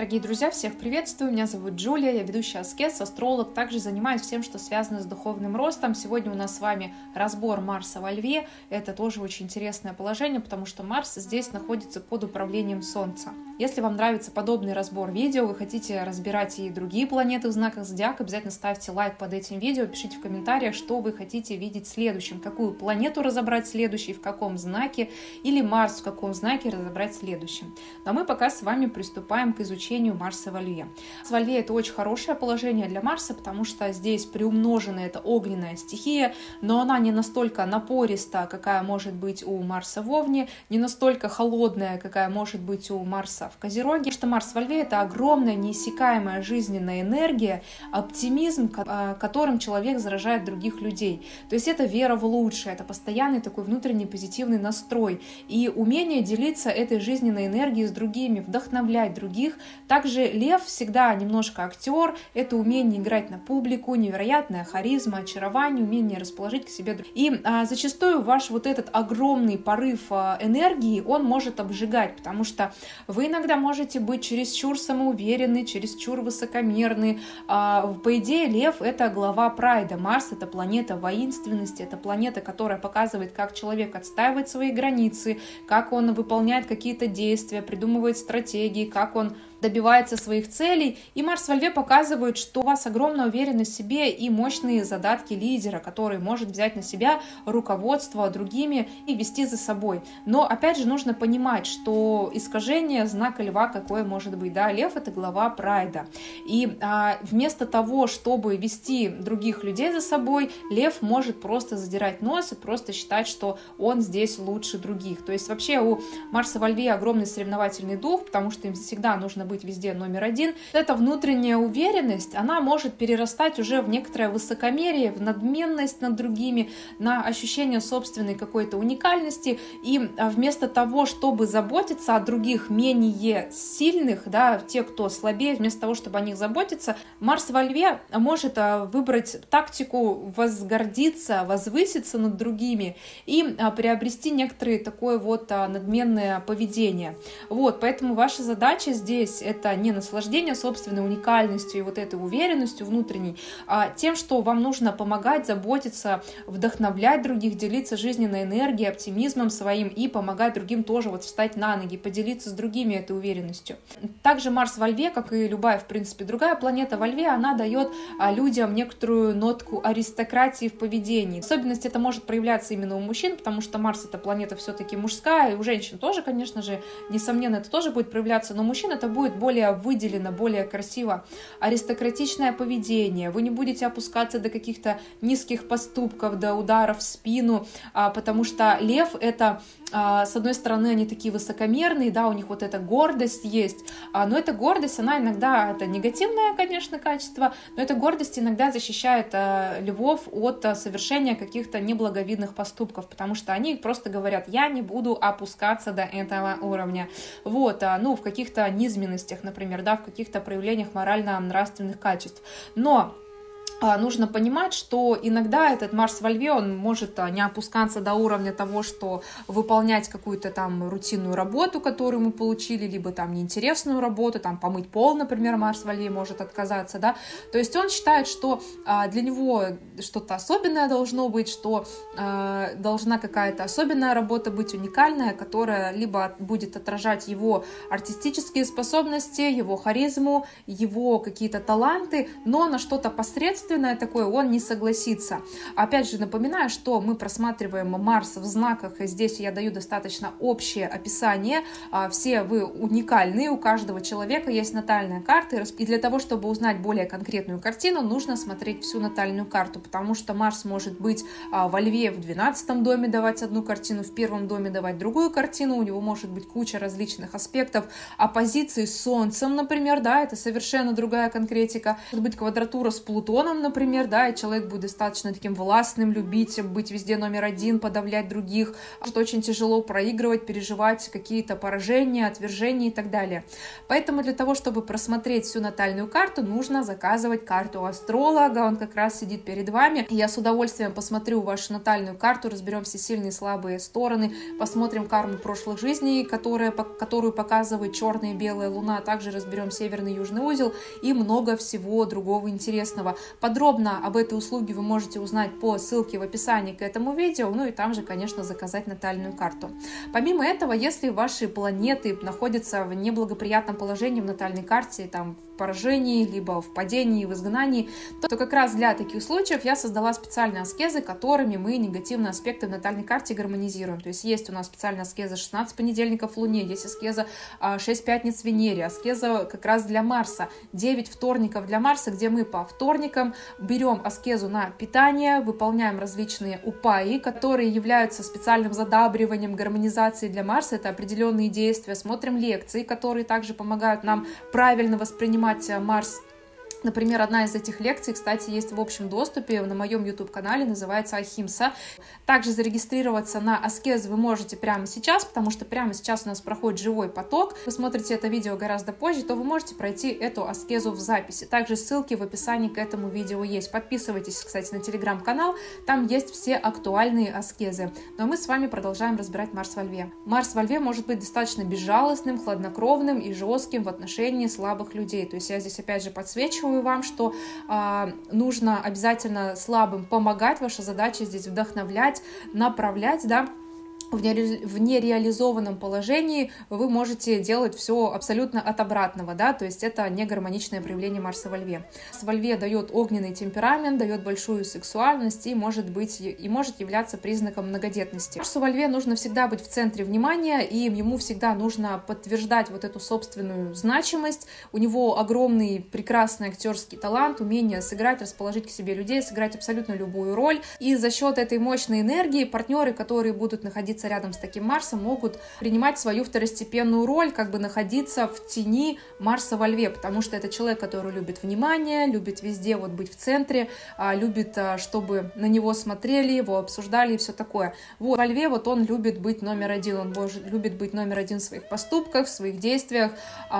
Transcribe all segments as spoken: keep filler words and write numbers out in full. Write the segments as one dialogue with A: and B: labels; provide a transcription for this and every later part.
A: Дорогие друзья, всех приветствую, меня зовут Джулия, я ведущая аскез, астролог, также занимаюсь всем, что связано с духовным ростом. Сегодня у нас с вами разбор Марса во Льве, это тоже очень интересное положение, потому что Марс здесь находится под управлением Солнца. Если вам нравится подобный разбор видео, вы хотите разбирать и другие планеты в знаках зодиака, обязательно ставьте лайк под этим видео, пишите в комментариях, что вы хотите видеть следующим, какую планету разобрать следующей, в каком знаке, или Марс в каком знаке разобрать следующим. Но мы пока с вами приступаем к изучению Марса во Льве. Марс во Льве — это очень хорошее положение для Марса, потому что здесь приумножена эта огненная стихия, но она не настолько напористая, какая может быть у Марса в Овне, не настолько холодная, какая может быть у Марса в Козероге, потому что Марс во Льве — это огромная, неиссякаемая жизненная энергия, оптимизм, которым человек заражает других людей. То есть это вера в лучшее, это постоянный такой внутренний позитивный настрой и умение делиться этой жизненной энергией с другими, вдохновлять других. Также Лев всегда немножко актер, это умение играть на публику, невероятная харизма, очарование, умение расположить к себе. И а, зачастую ваш вот этот огромный порыв а, энергии, он может обжигать, потому что вы иногда можете быть чересчур самоуверенны, чересчур высокомерны. А, по идее, Лев — это глава прайда, Марс — это планета воинственности, это планета, которая показывает, как человек отстаивает свои границы, как он выполняет какие-то действия, придумывает стратегии, как он добивается своих целей. И Марс во Льве показывает, что у вас огромная уверенность в себе и мощные задатки лидера, который может взять на себя руководство другими и вести за собой. Но опять же нужно понимать, что искажение знака Льва какое может быть, да, Лев — это глава прайда. И а, вместо того, чтобы вести других людей за собой, Лев может просто задирать нос и просто считать, что он здесь лучше других. То есть вообще у Марса во Льве огромный соревновательный дух, потому что им всегда нужно быть быть везде номер один. Эта внутренняя уверенность, она может перерастать уже в некоторое высокомерие, в надменность над другими, на ощущение собственной какой-то уникальности. И вместо того, чтобы заботиться о других менее сильных, да, те, кто слабее, вместо того, чтобы о них заботиться, Марс во Льве может выбрать тактику возгордиться, возвыситься над другими и приобрести некоторое такое вот надменное поведение. Вот, поэтому ваша задача здесь — это не наслаждение собственной уникальностью и вот этой уверенностью внутренней, а тем, что вам нужно помогать, заботиться, вдохновлять других, делиться жизненной энергией, оптимизмом своим и помогать другим тоже вот встать на ноги, поделиться с другими этой уверенностью. Также Марс во Льве, как и любая, в принципе, другая планета во Льве, она дает людям некоторую нотку аристократии в поведении. В особенности это может проявляться именно у мужчин, потому что Марс — это планета все-таки мужская, и у женщин тоже, конечно же, несомненно, это тоже будет проявляться, но у мужчин это будет более выделено, более красиво. Аристократичное поведение. Вы не будете опускаться до каких-то низких поступков, до ударов в спину, потому что Лев — это, с одной стороны, они такие высокомерные, да, у них вот эта гордость есть, но эта гордость, она иногда, это негативное, конечно, качество, но эта гордость иногда защищает львов от совершения каких-то неблаговидных поступков, потому что они просто говорят: я не буду опускаться до этого уровня. Вот, ну, в каких-то низменностях, например, да, в каких-то проявлениях морально-нравственных качеств. Но нужно понимать, что иногда этот Марс во Льве, он может не опускаться до уровня того, что выполнять какую-то там рутинную работу, которую мы получили, либо там неинтересную работу, там помыть пол, например, Марс во Льве может отказаться, да. То есть он считает, что для него что-то особенное должно быть, что должна какая-то особенная работа быть, уникальная, которая либо будет отражать его артистические способности, его харизму, его какие-то таланты, но на что-то посредственное такое он не согласится. Опять же, напоминаю, что мы просматриваем Марс в знаках, и здесь я даю достаточно общее описание. Все вы уникальны, у каждого человека есть натальная карта, и для того, чтобы узнать более конкретную картину, нужно смотреть всю натальную карту, потому что Марс может быть во Льве в двенадцатом доме давать одну картину, в первом доме давать другую картину, у него может быть куча различных аспектов, оппозиции с Солнцем, например, да, это совершенно другая конкретика, может быть квадратура с Плутоном, Наполеоном, например, да, и человек будет достаточно таким властным, любить быть везде номер один, подавлять других, что очень тяжело проигрывать, переживать какие-то поражения, отвержения и так далее. Поэтому для того, чтобы просмотреть всю натальную карту, нужно заказывать карту астролога, он как раз сидит перед вами. Я с удовольствием посмотрю вашу натальную карту, разберем все сильные и слабые стороны, посмотрим карму прошлых жизней, которая, которую показывает черная и белая луна, также разберем северный и южный узел и много всего другого интересного. Подробно об этой услуге вы можете узнать по ссылке в описании к этому видео, ну и там же, конечно, заказать натальную карту. Помимо этого, если ваши планеты находятся в неблагоприятном положении в натальной карте, там в поражении, либо в падении, в изгнании, то, то как раз для таких случаев я создала специальные аскезы, которыми мы негативные аспекты в натальной карте гармонизируем. То есть есть у нас специальная аскеза шестнадцать понедельников в Луне, есть аскеза шесть пятниц в Венере, аскеза как раз для Марса, девять вторников для Марса, где мы по вторникам берем аскезу на питание, выполняем различные упаи, которые являются специальным задабриванием, гармонизацией для Марса, это определенные действия, смотрим лекции, которые также помогают нам правильно воспринимать Марс. Например, одна из этих лекций, кстати, есть в общем доступе на моем YouTube-канале, называется Ахимса. Также зарегистрироваться на аскезу вы можете прямо сейчас, потому что прямо сейчас у нас проходит живой поток. Вы смотрите это видео гораздо позже, то вы можете пройти эту аскезу в записи. Также ссылки в описании к этому видео есть. Подписывайтесь, кстати, на телеграм-канал, там есть все актуальные аскезы. Но мы с вами продолжаем разбирать Марс во Льве. Марс во Льве может быть достаточно безжалостным, хладнокровным и жестким в отношении слабых людей. То есть я здесь опять же подсвечиваю вам, что э, нужно обязательно слабым помогать, ваша задача здесь вдохновлять, направлять, да, в нереализованном положении вы можете делать все абсолютно от обратного, да, то есть это не гармоничное проявление Марса во Льве. Марс во Льве дает огненный темперамент, дает большую сексуальность и может быть и может являться признаком многодетности. Марсу во Льве нужно всегда быть в центре внимания, и ему всегда нужно подтверждать вот эту собственную значимость. У него огромный прекрасный актерский талант, умение сыграть, расположить к себе людей, сыграть абсолютно любую роль, и за счет этой мощной энергии партнеры, которые будут находиться рядом с таким Марсом, могут принимать свою второстепенную роль, как бы находиться в тени Марса во Льве, потому что это человек, который любит внимание, любит везде вот быть в центре, любит, чтобы на него смотрели, его обсуждали и все такое. Вот во Льве вот он любит быть номер один, он любит быть номер один в своих поступках, в своих действиях,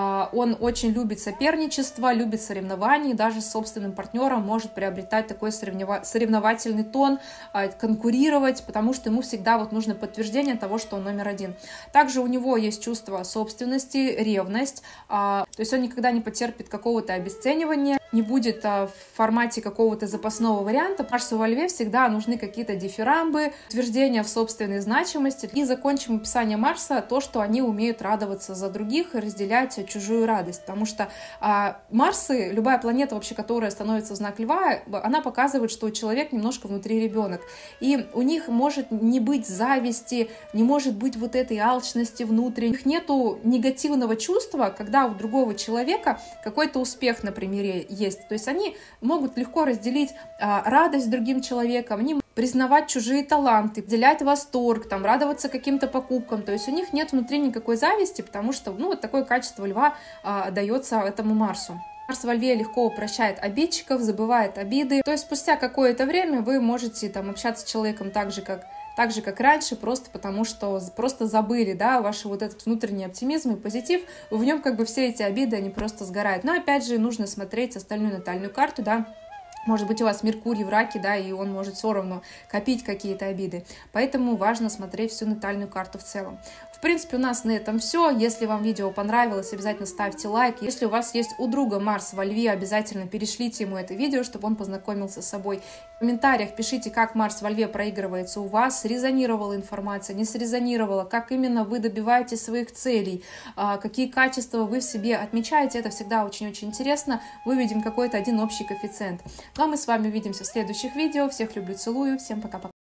A: он очень любит соперничество, любит соревнования, даже с собственным партнером может приобретать такой соревновательный тон, конкурировать, потому что ему всегда вот нужно подтверждение того, что он номер один. Также у него есть чувство собственности, ревность, а, то есть он никогда не потерпит какого-то обесценивания, не будет а, в формате какого-то запасного варианта. Марсу во Льве всегда нужны какие-то дифирамбы, утверждения в собственной значимости. И закончим описание Марса, то, что они умеют радоваться за других и разделять чужую радость, потому что а, Марсы, любая планета вообще, которая становится в знак Льва, она показывает, что человек немножко внутри ребенок, и у них может не быть зависти, не может быть вот этой алчности внутренней. У них нету негативного чувства, когда у другого человека какой-то успех, например, есть. То есть они могут легко разделить а, радость с другим человеком, они признавать чужие таланты, делять восторг, там, радоваться каким-то покупкам. То есть у них нет внутри никакой зависти, потому что ну, вот такое качество Льва а, дается этому Марсу. Марс во Льве легко прощает обидчиков, забывает обиды. То есть спустя какое-то время вы можете там, общаться с человеком так же, как так же, как раньше, просто потому что просто забыли, да, ваш вот этот внутренний оптимизм и позитив, в нем как бы все эти обиды, они просто сгорают. Но опять же, нужно смотреть остальную натальную карту, да, может быть, у вас Меркурий в раке, да, и он может все равно копить какие-то обиды. Поэтому важно смотреть всю натальную карту в целом. В принципе, у нас на этом все. Если вам видео понравилось, обязательно ставьте лайк. Если у вас есть у друга Марс во Льве, обязательно перешлите ему это видео, чтобы он познакомился с собой. В комментариях пишите, как Марс во Льве проигрывается у вас, срезонировала информация, не срезонировала, как именно вы добиваетесь своих целей, какие качества вы в себе отмечаете. Это всегда очень-очень интересно. Выведем какой-то один общий коэффициент. Ну а мы с вами увидимся в следующих видео. Всех люблю, целую. Всем пока-пока.